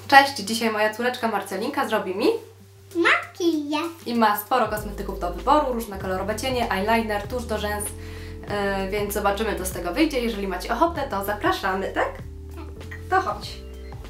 Cześć, dzisiaj moja córeczka Marcelinka zrobi mi makijaż i ma sporo kosmetyków do wyboru, różne kolorowe cienie, eyeliner, tusz do rzęs, więc zobaczymy, co z tego wyjdzie. Jeżeli macie ochotę, to zapraszamy, tak? To chodź.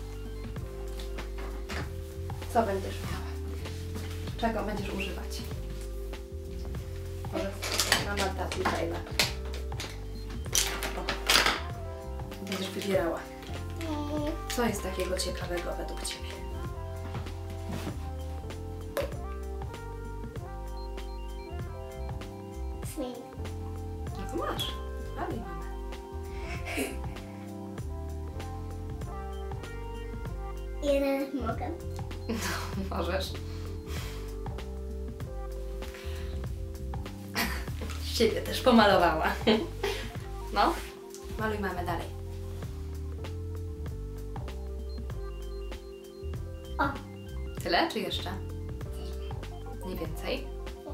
Co będziesz miała? Czego będziesz używać? Może mama da tutaj na. Będziesz wybierała. Co jest takiego ciekawego według Ciebie? Smink. No to masz. Ale mamy. Ile mogę? No, możesz. Ciebie też pomalowała. No, maluj mamy dalej. O! Tyle, czy jeszcze? Nie więcej?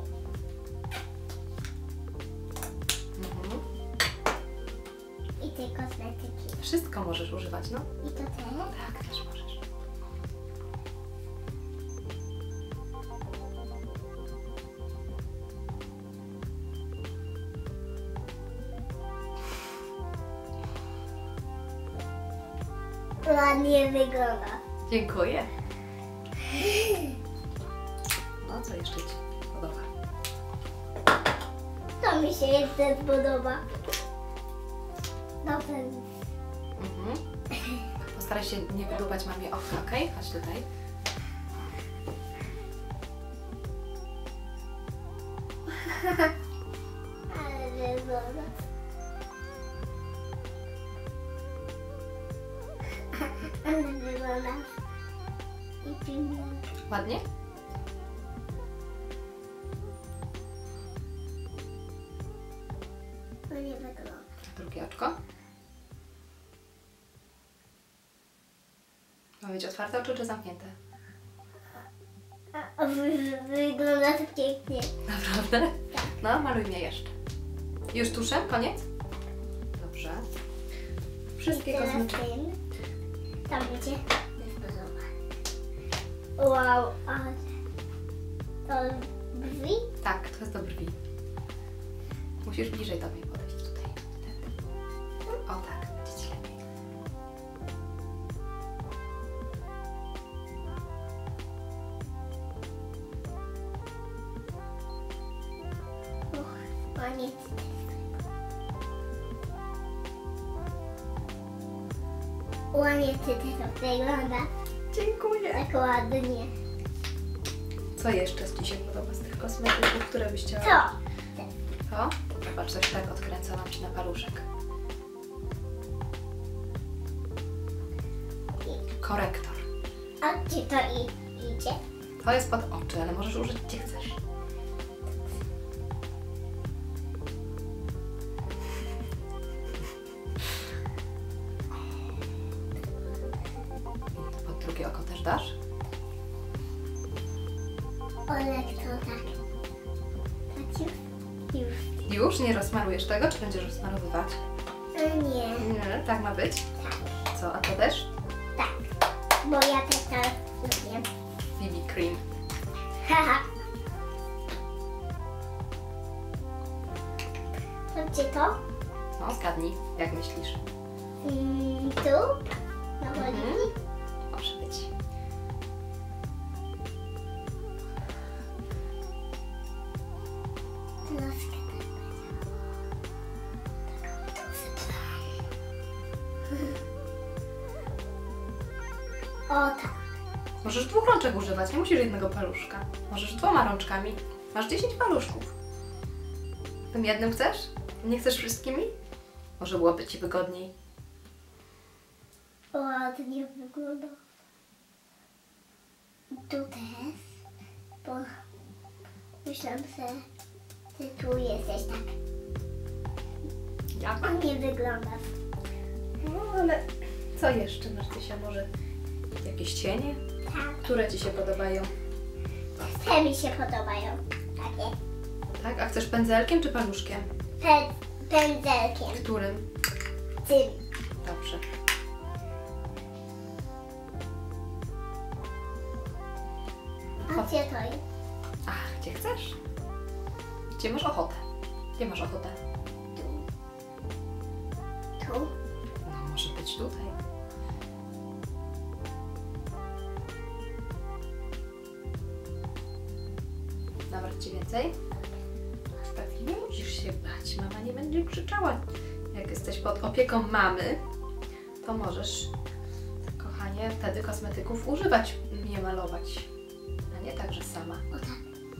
I te kosmetyki. Wszystko możesz używać, no? I to te? Tak, też możesz. Ładnie wygląda. Dziękuję. No, co jeszcze Ci podoba? To mi się jeszcze podoba. Dobrze. Postaraj się nie wydłubać mamie oka, okej? Chodź tutaj. Ale wygląda. Ale wygląda. I pięknie. Ładnie? To nie wygląda. Drugie oczko. Ma być otwarte oczy czy zamknięte? A wygląda to pięknie. Naprawdę? No, maluj mnie jeszcze. Już tuszem? Koniec? Dobrze. Wszystkie Teraz kosmetyki. tam gdzie? Wow, a to brwi? Tak, to jest do brwi. Musisz bliżej do mnie podejść tutaj. O tak, będzie Ci lepiej. Koniec. Ładnie ty to wygląda. Dziękuję. Tak ładnie. Co jeszcze Ci się podoba z tych kosmetyków, które byś chciała? To. To? Zobacz, coś tak odkręcałam Ci na paluszek. Korektor. A czy to idzie? To jest pod oczy, ale możesz użyć gdzie chcesz. Pod drugie oko też dasz? Olek to tak. Tak już? Już. Już? Nie rozsmarujesz tego, czy będziesz rozsmarowywać? Nie. Nie, tak ma być. Tak. Co, a to też? Tak. Bo ja też to lubię. BB cream. Haha. To gdzie to? No, zgadnij, jak myślisz? Tu? Na policji? Może być. Troszkę tak. O tak. Możesz 2 rączek używać, nie musisz jednego paluszka. Możesz 2 rączkami. Masz 10 paluszków. Tym jednym chcesz? Nie chcesz wszystkimi? Może byłoby Ci wygodniej. Ładnie wygląda. Tu też. Bo myślałam, że ty tu jesteś tak. Jak? Ładnie wygląda. No ale co jeszcze? Masz Tysia może jakieś cienie? Tak. Które Ci się podobają? Te mi się podobają. Takie. Tak? A chcesz pędzelkiem czy paluszkiem? Pędzelkiem. Którym? Tym. Dobrze. Gdzie to jest? Ach, gdzie chcesz? Gdzie masz ochotę? Gdzie masz ochotę? Tu. Tu? No, może być tutaj. Nawróć Ci więcej? Pewnie nie musisz się bać. Mama nie będzie krzyczała. Jak jesteś pod opieką mamy, to możesz, kochanie, wtedy kosmetyków używać, nie malować. A nie tak, że sama. O tak.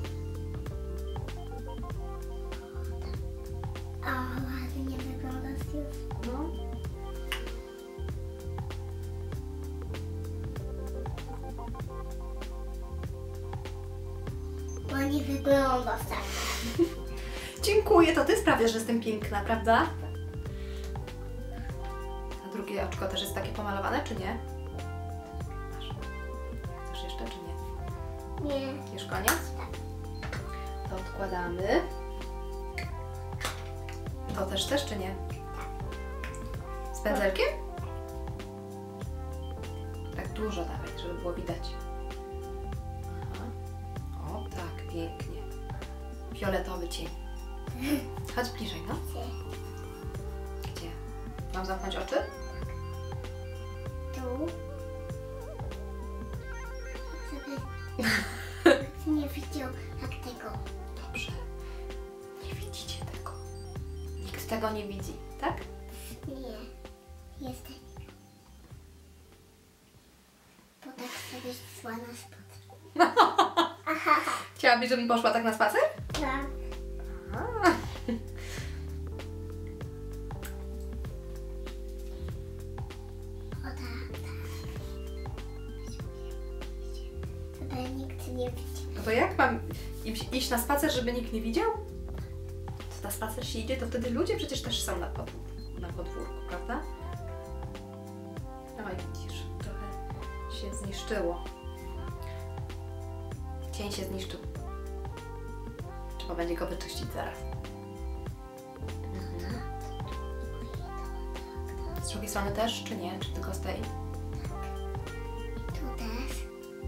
O, ładnie wyglądasz już. No. Ładnie wyglądasz tak. Dziękuję, to Ty sprawiasz, że jestem piękna, prawda? A drugie oczko też jest takie pomalowane, czy nie? Masz. Chcesz jeszcze, czy nie? Nie. Już koniec? To odkładamy. To też chcesz, czy nie? Z pędzelkiem? Tak dużo dawaj, żeby było widać. Aha. O, tak, pięknie. Fioletowy cień. Chodź bliżej, no. Gdzie? Mam zamknąć oczy? Tu. Żeby nie widział jak tego. Dobrze. Nie widzicie tego. Nikt tego nie widzi, tak? Nie. Jestem. Bo tak sobie szła na spacer. Chciałabyś, żebym poszła tak na spacer? Tak. Aha. O tak. Żeby nikt nie widział. No to jak mam iść na spacer, żeby nikt nie widział? To na spacer się idzie, to wtedy ludzie przecież też są na podwórku, prawda? No i widzisz, trochę się zniszczyło. Cień się zniszczył. Trzeba będzie go wyczyścić zaraz. Mhm. Z drugiej strony też, czy nie? Czy tylko z tej? Tu też.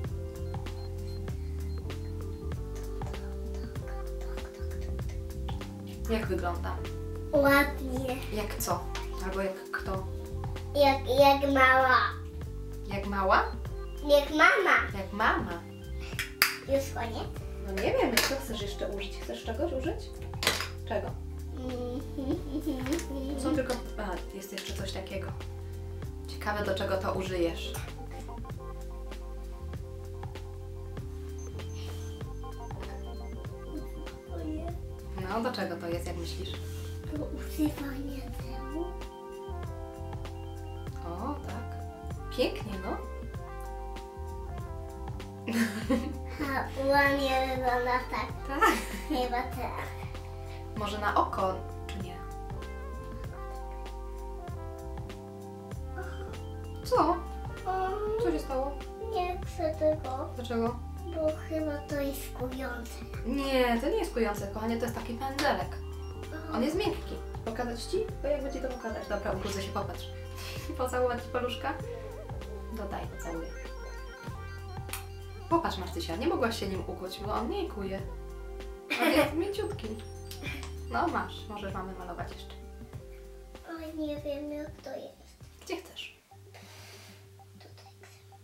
Jak wygląda? Ładnie. Jak co? Albo jak kto? Jak mała. Jak mała? Jak mama. Jak mama. Już koniec? No nie wiem, co chcesz jeszcze użyć? Chcesz czegoś użyć? Czego? Są tylko... A, jest jeszcze coś takiego. Ciekawe, do czego to użyjesz. No, do czego to jest, jak myślisz? Do używania temu. O, tak. Pięknie, no. Ładnie wygląda tak. Tak. Chyba tak. Może na oko, czy nie? Co? Co się stało? Nie chcę tego, Dlaczego? bo chyba to jest kujące. Nie, to nie jest kujące, kochanie, to jest taki pędzelek. On jest miękki. Pokazać Ci? Bo jakby Ci to pokazać. Dobra, ubrudzę się, popatrz. Pocałować Ci paluszka? Dodaj, pocałuję. Popatrz, Marcysia, nie mogłaś się nim ukuć, bo on nie kuje. On jest mięciutki. No masz, możesz mamy malować jeszcze. Oj, nie wiem jak to jest. Gdzie chcesz? Tutaj chcę.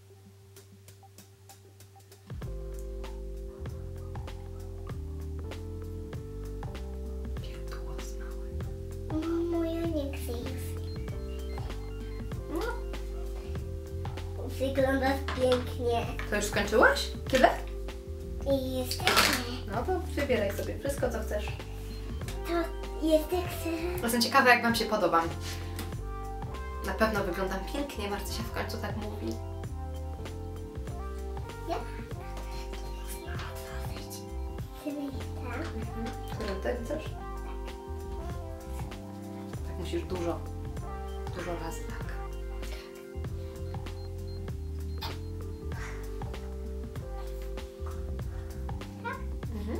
Wirtuoz mały. Mamo, ja nie chcę już. No, Wyglądasz pięknie. to już skończyłaś? Tyle? I jesteśmy. No to wybieraj sobie wszystko, co chcesz. To jesteśmy. Jestem ciekawa, jak Wam się podobam. Na pewno wyglądam pięknie, Marcysia w końcu tak mówi. Ja? Można otworzyć. Tak? Którym ty chcesz? Tak musisz dużo razy, tak. Mhm.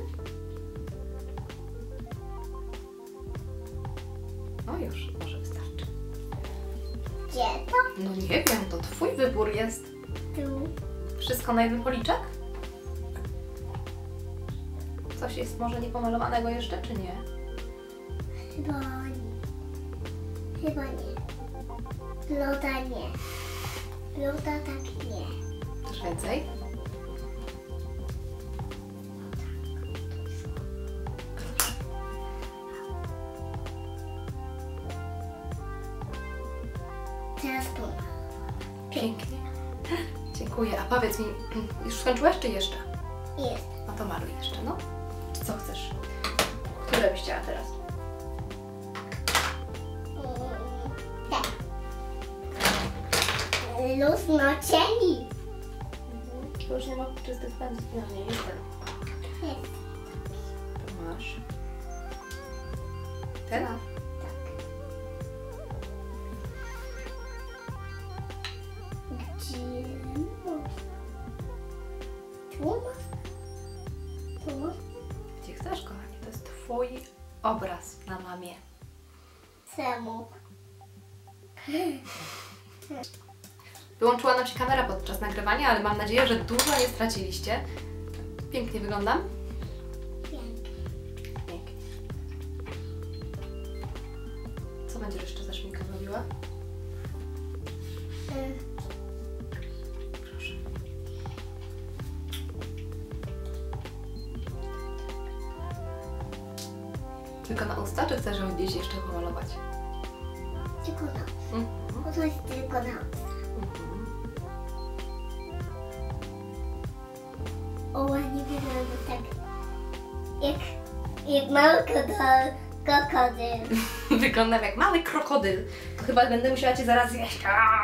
No już, może wystarczy. Gdzie to? No nie wiem, to Twój wybór jest. Tu. Wszystko na jeden policzek? Coś jest może niepomalowanego jeszcze, czy nie? Chyba nie. Chyba nie. Loda nie. Loda tak nie. Też więcej? Teraz tu. Pięknie. Dziękuję. A powiedz mi, już skończyłaś czy jeszcze? Jest. No to maluj jeszcze, no. Co chcesz? Które byś chciała teraz? Tak. Luz cieni. To już nie ma czystych pędzli. No nie, jest ten. Jest. To masz. Ten? Tak. Gdzie masz? Tu masz? Tu masz? Gdzie chcesz, kochanie? To jest twój obraz na mamie. Czemu? Wyłączyła nam się kamera podczas nagrywania, ale mam nadzieję, że dużo nie straciliście. Pięknie wyglądam? Pięknie. Pięknie. Co będziesz jeszcze za szminką robiła? Proszę. Tylko na usta, czy chcesz ją gdzieś jeszcze pomalować? Tylko na. Mhm. Bo to jest tylko na. Mhm. O, ładnie wygląda tak. Jak mały krokodyl. Wyglądam jak mały krokodyl. To chyba będę musiała Cię zaraz zjeść.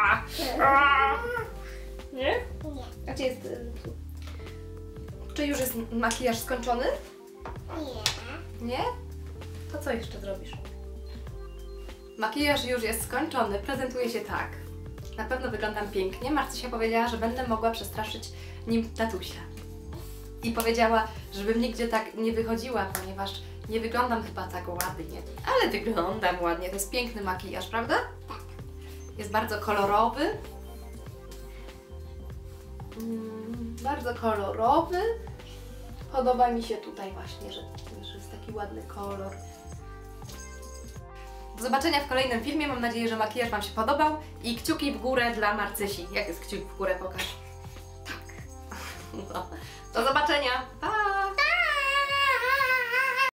Nie? Nie. A gdzie jest... Czy już jest makijaż skończony? Nie. Nie? To co jeszcze zrobisz? Makijaż już jest skończony, prezentuje się tak. Na pewno wyglądam pięknie. Marcysia powiedziała, że będę mogła przestraszyć nim tatusia. I powiedziała, żebym nigdzie tak nie wychodziła, ponieważ nie wyglądam chyba tak ładnie. Ale wyglądam ładnie, to jest piękny makijaż, prawda? Jest bardzo kolorowy. Bardzo kolorowy. Podoba mi się tutaj właśnie, że jest taki ładny kolor. Do zobaczenia w kolejnym filmie. Mam nadzieję, że makijaż Wam się podobał. I kciuki w górę dla Marcysi. Jak jest kciuk w górę? Pokaż. Tak. No. Do zobaczenia. Pa!